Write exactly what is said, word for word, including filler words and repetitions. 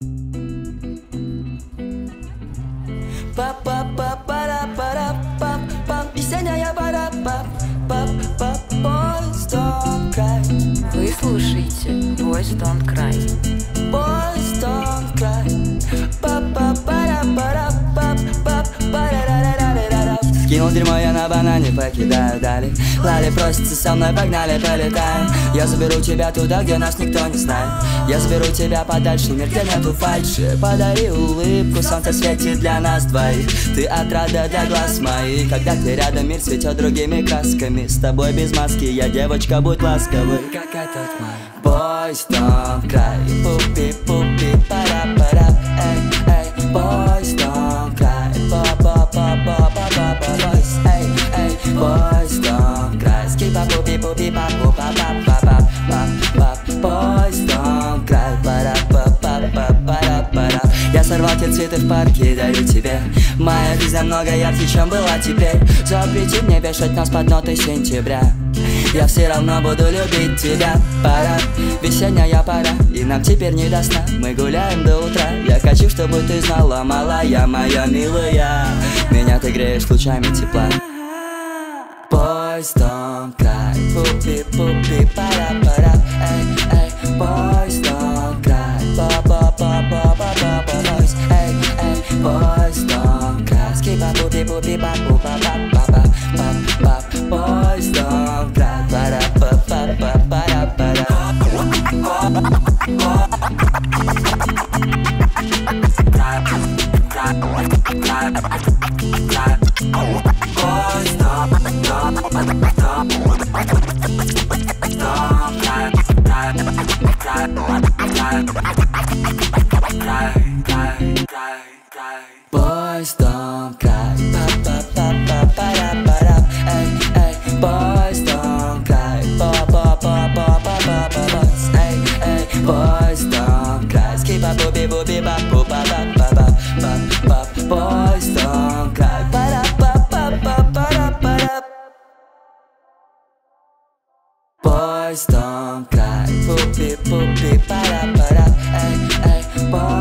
Па-па-па-пара-пара-пам-пам. Весенняя пара-пам, пап-пап. Boys don't cry. Вы слушаете Boys Don't Cry. Boys don't cry. Па-па-пара-пара-пап-пап-пара-ра-ра-ра-ра-ра. Скинул дерьмо я на банане, покидаю дали. Лали просится со мной, погнали, полетаем. Я заберу тебя туда, где нас никто не знает. Я заберу тебя подальше, мир, где нету фальши. Подари улыбку, солнце светит для нас двоих. Ты отрада для глаз моих. Когда ты рядом, мир цветет другими красками. С тобой без маски, я девочка, будь ласковой, как этот май. Boys don't cry, пупи-пупи, пара-пара. Эй, эй, boys don't cry, па-па-па-па-па-па. Boys, эй, эй, boys don't cry. Ски-па-пупи-пупи-па-пу-па-па-па-па-па. Boys don't cry, пара-па-па-па-пара-пара. Я сорвал те цветы в парке, дарю тебе. Моя жизнь намного ярче, чем была теперь. Запрети мне вешать нас под ноты сентября. Я все равно буду любить тебя. Пора, весенняя пора, и нам теперь не до сна. Мы гуляем до утра. Я хочу, чтобы ты знала, малая моя милая, меня ты греешь лучами тепла. Boys don't cry, пупи-пупи, пара-пара. Эй, эй, boys don't cry, па-па-па-па-па-па. Boys, эй, эй, boys don't cry. Ски-па-пупи-пупи-па-пу-па-па-па-па-па. Boys don't cry, пара-па-па-па-пара-пара. Boys don't, don't, don't, don't cry, cry, cry, cry, cry, cry, cry. Boys don't cry, pa-pa-pa-pa-para-para. Ey, ey, boys don't cry, pa-pa-pa-pa-pa-pa-pa. Ey, ey, boys don't cry. Ski-pa-bu-bi-bu-bi-ba-bu-ba-ba-ba-ba-ba. Boys don't cry, para-pa-pa-pa-para-para. Boys don't cry, pupi-pupi-para-para. Ey, ey, boys